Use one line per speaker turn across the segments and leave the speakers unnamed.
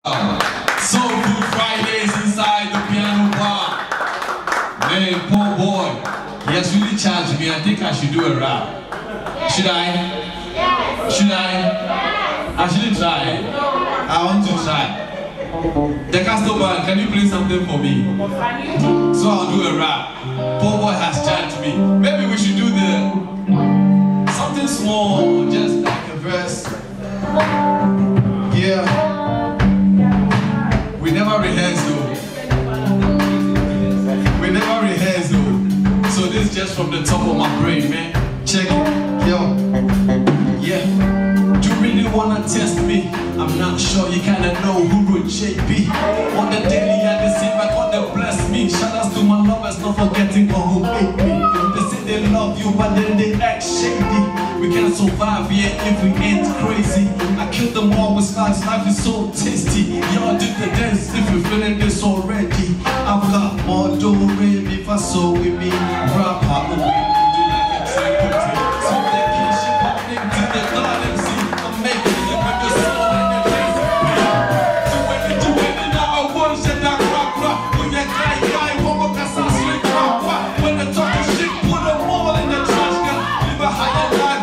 Soul Food Fridays inside the piano bar. Man, poor boy, he has really charged me. I think I should do a rap. Should I? Yes. Should I? Yes. I shouldn't try. I want to try. The customer, can you play something for me? So I'll do a rap. Poor boy has charged me. Maybe we should do something small, just like a verse. Yeah. We never rehearse though. We never rehearse though. So this is just from the top of my brain, man. Check it, yo. Yeah. Do you really wanna test me? I'm not sure you kinda know who Rojayjay be. On the daily and they say back on the bless me. Shout outs to my lovers, not forgetting one who hate me. They say they love you, but then they act shady. We can't survive here if we ain't crazy. I kill them all with slides, life is so tasty. Y'all do the dance if you're feeling this already. I've got more do if I saw with me. Rap hop with me, do like a tripod. So they keep shit happening to the garden. See, I'm making it with the soul and the lazy. So when you do it, now I want shit that rock. When you guy, one more cause I sleep rock. When they talk shit, put them all in the trash can. Leave a higher life.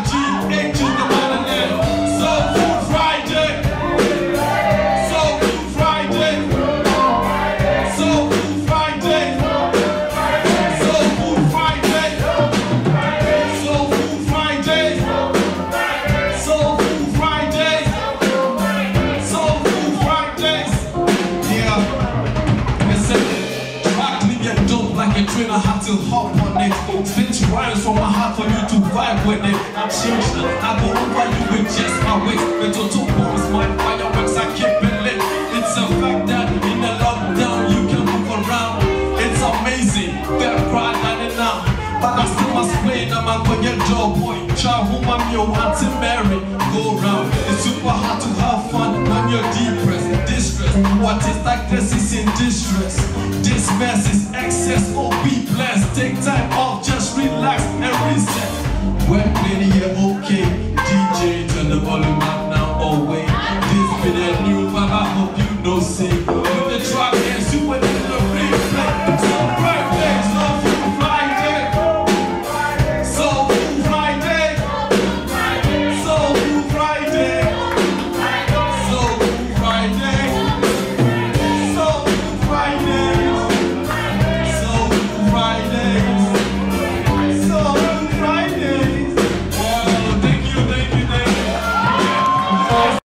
I have to hop on it. Spit rhymes from my heart for you to vibe with it. I'm changed now. I go over you with just my waist. The total bombs, my fireworks, I keep it lit. It's a fact that in the lockdown you can move around. It's amazing. That pride and now. But I still must play. I'm a go your job boy. Try whom I'm your Auntie Mary. Go round. It's super hard to have fun when you're depressed. Distress. What is like this is in distress. This mess is excess. Oh, be blessed. Take time off, just relax and reset. When plenty year old.